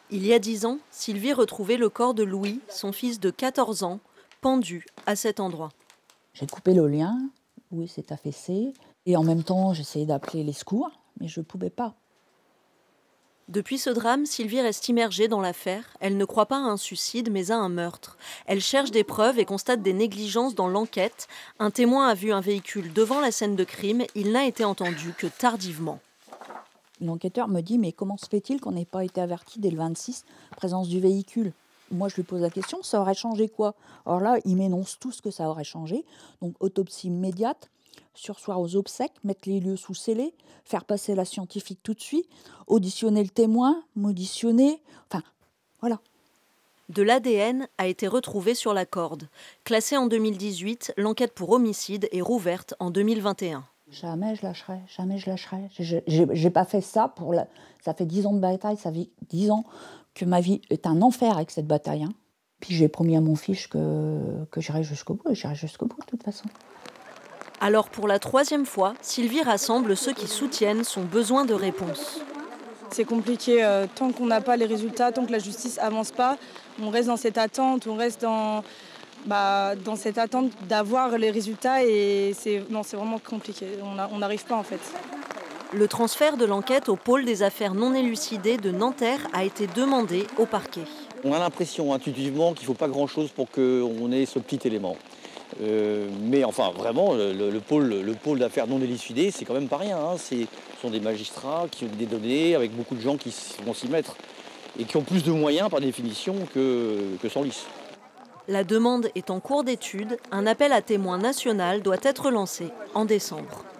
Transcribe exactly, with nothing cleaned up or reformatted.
Il y a dix ans, Sylvie retrouvait le corps de Louis, son fils de quatorze ans, pendu à cet endroit. J'ai coupé le lien, Louis s'est affaissé, et en même temps j'essayais d'appeler les secours, mais je ne pouvais pas. Depuis ce drame, Sylvie reste immergée dans l'affaire. Elle ne croit pas à un suicide, mais à un meurtre. Elle cherche des preuves et constate des négligences dans l'enquête. Un témoin a vu un véhicule devant la scène de crime. Il n'a été entendu que tardivement. L'enquêteur me dit « Mais comment se fait-il qu'on n'ait pas été averti dès le vingt-six, présence du véhicule ?» Moi, je lui pose la question, ça aurait changé quoi? Alors là, il m'énonce tout ce que ça aurait changé. Donc, autopsie immédiate, sursoir aux obsèques, mettre les lieux sous scellé, faire passer la scientifique tout de suite, auditionner le témoin, m'auditionner, enfin, voilà. De l'A D N a été retrouvé sur la corde. Classée en deux mille dix-huit, l'enquête pour homicide est rouverte en deux mille vingt et un. Jamais je lâcherai, jamais je lâcherai. Je n'ai pas fait ça pour la... Ça fait dix ans de bataille, ça fait dix ans que ma vie est un enfer avec cette bataille. Hein. Puis j'ai promis à mon fils que, que j'irai jusqu'au bout, et j'irai jusqu'au bout de toute façon. Alors pour la troisième fois, Sylvie rassemble ceux qui soutiennent son besoin de réponse. C'est compliqué, euh, tant qu'on n'a pas les résultats, tant que la justice avance pas, on reste dans cette attente, on reste dans, bah, dans cette attente d'avoir les résultats et c'est, non, c'est vraiment compliqué, on n'arrive pas en fait. Le transfert de l'enquête au pôle des affaires non élucidées de Nanterre a été demandé au parquet. On a l'impression intuitivement qu'il ne faut pas grand-chose pour qu'on ait ce petit élément. Euh, mais enfin, vraiment, le, le pôle, le pôle d'affaires non élucidées, c'est quand même pas rien. Hein. Ce sont des magistrats qui ont des données, avec beaucoup de gens qui vont s'y mettre et qui ont plus de moyens, par définition, que, que Senlis. La demande est en cours d'étude. Un appel à témoins national doit être lancé en décembre.